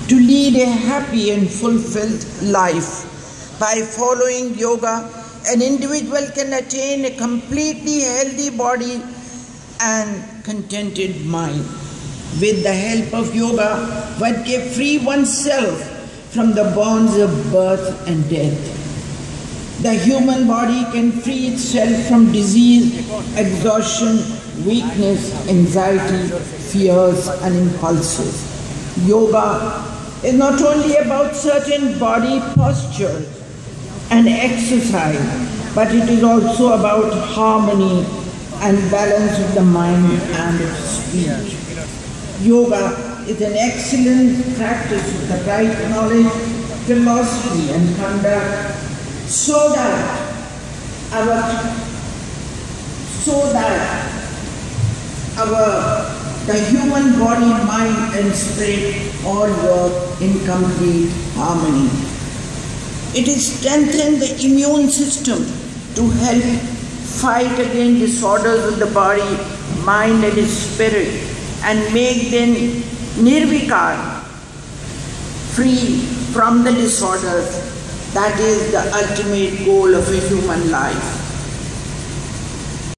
to lead a happy and fulfilled life. By following yoga, an individual can attain a completely healthy body and contented mind. With the help of yoga, one can free oneself from the bonds of birth and death. The human body can free itself from disease, exhaustion, weakness, anxiety, fears, and impulses. Yoga is not only about certain body postures and exercise, but it is also about harmony and balance of the mind and of speech. Yoga is an excellent practice of the right knowledge, philosophy, and conduct, so that the human body, mind, and spirit all work in complete harmony. It strengthens the immune system to help fight against disorders of the body, mind, and spirit, and make them nirvikar, free from the disorders. That is the ultimate goal of a human life.